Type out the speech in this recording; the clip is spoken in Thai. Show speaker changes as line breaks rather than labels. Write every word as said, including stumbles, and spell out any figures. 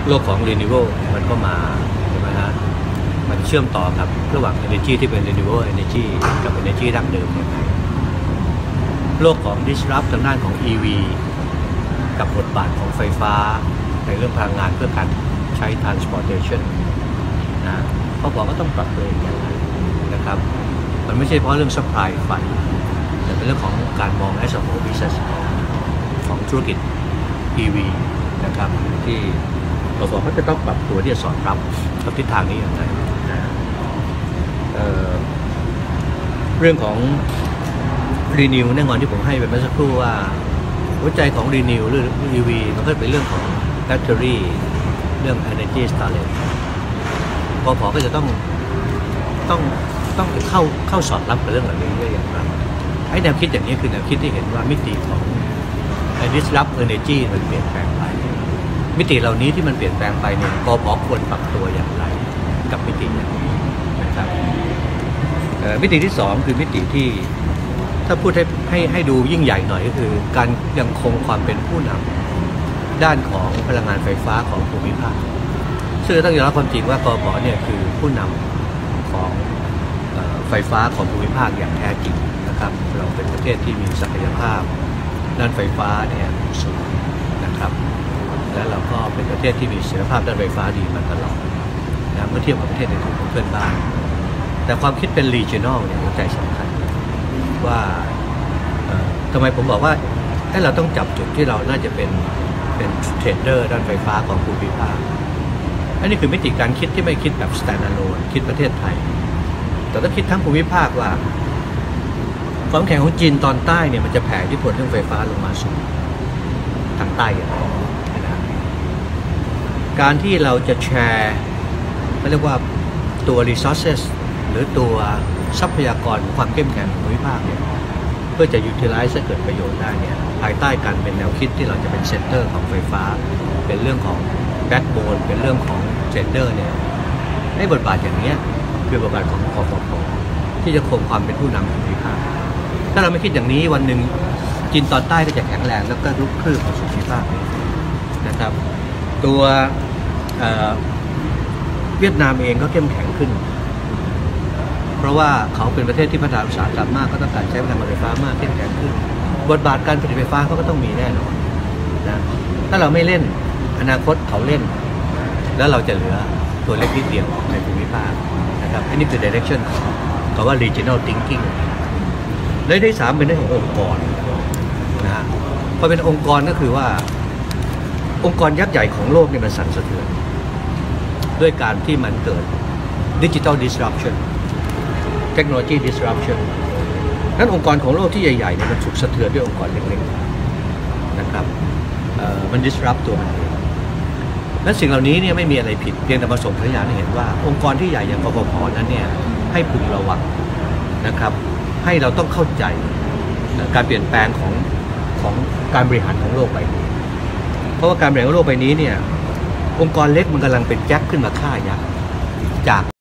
โลกของ renewable มันก็มาใช่ไหมฮะมันเชื่อมต่อกับระหว่าง energy ที่เป็น renewable energy กับ energy ดั้งเดิมยังไงโลกของ disrupt ทางด้านของ อี วี กับบทบาทของไฟฟ้าในเรื่องพลังงานเพื่อการใช้ transportation นะเขาบอกก็ต้องปรับตัวเองอย่างไรนะครับมันไม่ใช่เพราะเรื่อง supply ไฟแต่เป็นเรื่องของการมอง as a whole business ของธุรกิจ อี วี นะครับที่เราบอกเขาจะต้องปรับตัวที่จะสอดรับกับทิศทางนี้อย่างไรเอ่อเรื่องของ Renew แน่นอนที่ผมให้ไปเมื่อสักครู่ว่าหัวใจของ Renew หรือ อี วี มันก็เป็นเรื่องของแบตเตอรี่เรื่อง Energy Storage พอพอก็จะต้องต้องต้องเข้าเข้าสอดรับกับเรื่องเหล่านี้ได้อย่างไรไอ้แนวคิดอย่างนี้คือแนวคิดที่เห็นว่ามิติของไอ้ disrupt energy มันเปลี่ยนแปลงไปมิติเหล่านี้ที่มันเปลี่ยนแปลงไปเนี่ยกพ.ควรปรับตัวอย่างไรกับมิติอย่างนี้นะครับมิติที่สองคือมิติที่ถ้าพูดให้ให้ให้ดูยิ่งใหญ่หน่อยก็คือการยังคงความเป็นผู้นำด้านของพลังงานไฟฟ้าของภูมิภาคซึ่งต้องยอมรับความจริงว่ากพ.เนี่ยคือผู้นำของไฟฟ้าของภูมิภาคอย่างแท้จริงนะครับเราเป็นประเทศที่มีศักยภาพด้านไฟฟ้าเนี่ยสูงนะครับและเราก็เป็นประเทศที่มีศักยภาพด้านไฟฟ้าดีมาตลอดนะเมื่อเทียบกับประเทศในกลุ่มเพื่อนบ้านแต่ความคิดเป็น regional เนี่ยหัวใจสำคัญว่าทำไมผมบอกว่าให้เราต้องจับจุดที่เราน่าจะเป็นเป็นเทรดเดอร์ด้านไฟฟ้าของภูมิภาคอันนี้คือมิติการคิดที่ไม่คิดแบบ standalone คิดประเทศไทยแต่ต้องคิดทั้งภูมิภาคว่าความแข็งของจีนตอนใต้เนี่ยมันจะแผ่อิทธิพลเรื่องไฟฟ้าลงมาสู่ทางใต้อย่างไรนะการที่เราจะแชร์เขาเรียกว่าตัว resources หรือตัวทรัพยากรความเข้มแข็งของภูมิภาคเนี่ยเพื่อจะ utilize ให้เกิดประโยชน์ได้เนี่ยภายใต้การเป็นแนวคิดที่เราจะเป็นเซ็นเตอร์ของไฟฟ้าเป็นเรื่องของ backbone เป็นเรื่องของเซ็นเตอร์เนี่ยให้บทบาทอย่างนี้คือบทบาทของกฟผ.ที่จะคงความเป็นผู้นำของภูมิภาคถ้าเราไม่คิดอย่างนี้วันหนึ่งจีนตอนใต้ก็จะแข็งแรงแล้วก็ลุกคืบของภูมิภาคนะครับตัวเเวียดนามเองก็เข้มแข็งขึ้นเพราะว่าเขาเป็นประเทศที่พัฒนาอุตสาหกรรมมากก็ต้องการใช้พลังงานไฟฟ้ามากเข้มแข็งขึ้นบทบาทการผลิตไฟฟ้าเขาก็ต้องมีแน่นอนนะถ้าเราไม่เล่นอนาคตเขาเล่นแล้วเราจะเหลือตัวเล็กนิดเดียวในภูมิภาคนะครับอันนี้คือ direction ของคำว่า regional thinking และที่สามเป็นเรื่องขององค์กรนะฮะพอเป็นองค์กรก็คือว่าองค์กรยักษ์ใหญ่ของโลกเนี่ยมันสั่นสะเทือนด้วยการที่มันเกิด digital disruption technology disruption นั้นองค์กรของโลกที่ใหญ่ๆเนี่ยมันถูกสะเทือนด้วยองค์กรเล็กๆนะครับมัน disrupt ตัวมันเองและสิ่งเหล่านี้เนี่ยไม่มีอะไรผิดเพียงแต่มาส่งสัญญาณให้เห็นว่าองค์กรที่ใหญ่อย่างกฟผ.นั้นเนี่ยให้พึงระวังนะครับให้เราต้องเข้าใจการเปลี่ยนแปลงของของการบริหารของโลกใบนี้เพราะว่าการบริหารของโลกใบนี้เนี่ยองค์กรเล็กมันกำลังเป็นแจ็คขึ้นมาฆ่ายักษ์จาก